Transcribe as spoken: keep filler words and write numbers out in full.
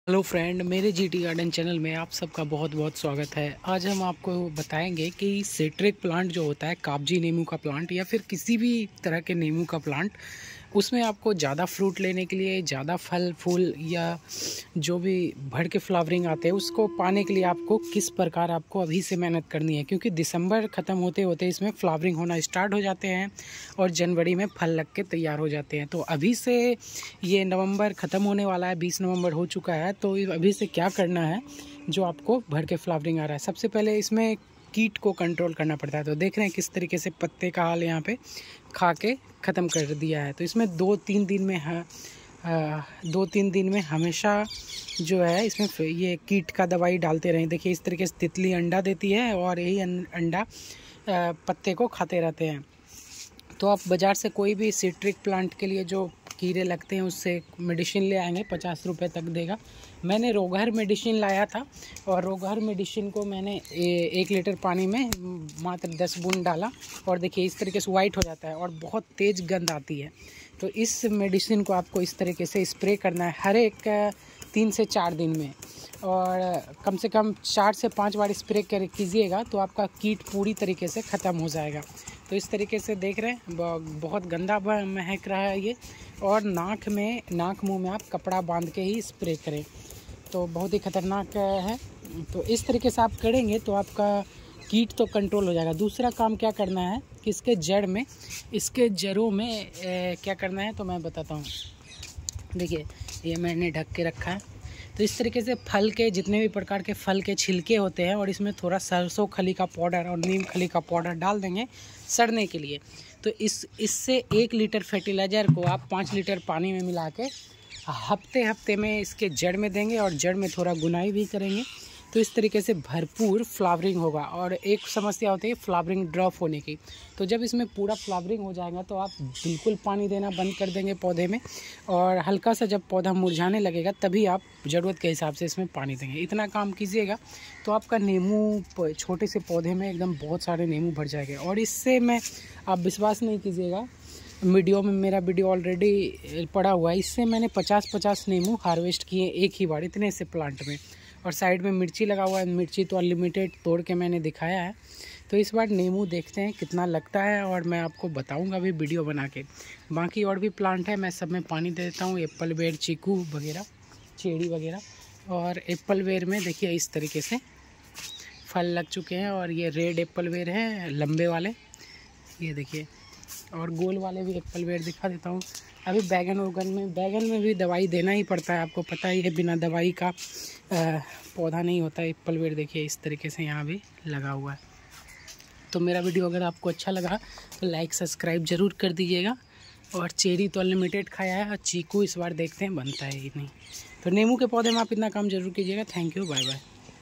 Hello friend, मेरे GT garden channel में आप सबका बहुत बहुत स्वागत है। आज हम आपको बताएंगे कि सिट्रिक प्लांट जो होता है, काबजी नींबू का प्लांट या फिर किसी भी तरह के नींबू का प्लांट, उसमें आपको ज़्यादा फ्रूट लेने के लिए, ज़्यादा फल फूल या जो भी भर के फ्लावरिंग आते हैं उसको पाने के लिए आपको किस प्रकार आपको अभी से मेहनत करनी है। क्योंकि दिसंबर ख़त्म होते होते इसमें फ्लावरिंग होना स्टार्ट हो जाते हैं और जनवरी में फल लग के तैयार हो जाते हैं। तो अभी से ये नवंबर ख़त्म होने वाला है, बीस नवंबर हो चुका है। तो अभी से क्या करना है जो आपको भर के फ्लावरिंग आ रहा है। सबसे पहले इसमें कीट को कंट्रोल करना पड़ता है। तो देख रहे हैं किस तरीके से पत्ते का हाल यहाँ पे खा के ख़त्म कर दिया है। तो इसमें दो तीन दिन में है आ, दो तीन दिन में हमेशा जो है इसमें ये कीट का दवाई डालते रहें। देखिए इस तरीके से तितली अंडा देती है और यही अंडा पत्ते को खाते रहते हैं। तो आप बाज़ार से कोई भी सिट्रिक प्लांट के लिए जो कीड़े लगते हैं उससे मेडिसिन ले आएंगे, पचास रुपये तक देगा। मैंने रोगहर मेडिसिन लाया था और रोगहर मेडिसिन को मैंने ए, एक लीटर पानी में मात्र दस बूंद डाला और देखिए इस तरीके से वाइट हो जाता है और बहुत तेज़ गंध आती है। तो इस मेडिसिन को आपको इस तरीके से स्प्रे करना है हर एक तीन से चार दिन में, और कम से कम चार से पाँच बार स्प्रे कर कीजिएगा तो आपका कीट पूरी तरीके से ख़त्म हो जाएगा। तो इस तरीके से देख रहे हैं बहुत गंदा महक रहा है ये, और नाक में नाक मुंह में आप कपड़ा बांध के ही स्प्रे करें, तो बहुत ही ख़तरनाक है। तो इस तरीके से आप करेंगे तो आपका कीट तो कंट्रोल हो जाएगा। दूसरा काम क्या करना है कि इसके जड़ में इसके जड़ों में ए, क्या करना है तो मैं बताता हूँ। देखिए ये मैंने ढक के रखा है। तो इस तरीके से फल के जितने भी प्रकार के फल के छिलके होते हैं और इसमें थोड़ा सरसों खली का पाउडर और नीम खली का पाउडर डाल देंगे सड़ने के लिए। तो इस इससे एक लीटर फर्टिलाइज़र को आप पाँच लीटर पानी में मिला के हफ्ते हफ्ते में इसके जड़ में देंगे और जड़ में थोड़ा गुनाई भी करेंगे। तो इस तरीके से भरपूर फ्लावरिंग होगा। और एक समस्या होती है फ्लावरिंग ड्रॉप होने की। तो जब इसमें पूरा फ्लावरिंग हो जाएगा तो आप बिल्कुल पानी देना बंद कर देंगे पौधे में, और हल्का सा जब पौधा मुरझाने लगेगा तभी आप ज़रूरत के हिसाब से इसमें पानी देंगे। इतना काम कीजिएगा तो आपका नींबू छोटे से पौधे में एकदम बहुत सारे नींबू भर जाएंगे। और इससे मैं आप विश्वास नहीं कीजिएगा, वीडियो में मेरा वीडियो ऑलरेडी पड़ा हुआ है, इससे मैंने पचास पचास नींबू हार्वेस्ट किए एक ही बार इतने से प्लांट में। और साइड में मिर्ची लगा हुआ है, मिर्ची तो अनलिमिटेड तोड़ के मैंने दिखाया है। तो इस बार नींबू देखते हैं कितना लगता है और मैं आपको बताऊंगा भी वीडियो बना के। बाकी और भी प्लांट है, मैं सब में पानी दे देता हूँ, एप्पल बेर, चीकू वगैरह, चेरी वगैरह। और एप्पल बेर में देखिए इस तरीके से फल लग चुके हैं, और ये रेड एप्पल बेर है लंबे वाले, ये देखिए। और गोल वाले भी एप्पल बेर दिखा देता हूँ। अभी बैगन वगन में बैगन में भी दवाई देना ही पड़ता है, आपको पता ही है, बिना दवाई का आ, पौधा नहीं होता। एप्पल बेर देखिए इस तरीके से यहाँ भी लगा हुआ है। तो मेरा वीडियो अगर आपको अच्छा लगा तो लाइक सब्सक्राइब ज़रूर कर दीजिएगा। और चेरी तो अनलिमिटेड खाया है, और चीकू इस बार देखते हैं बनता है ही नहीं। तो नींबू के पौधे में आप इतना काम ज़रूर कीजिएगा। Thank you, bye bye.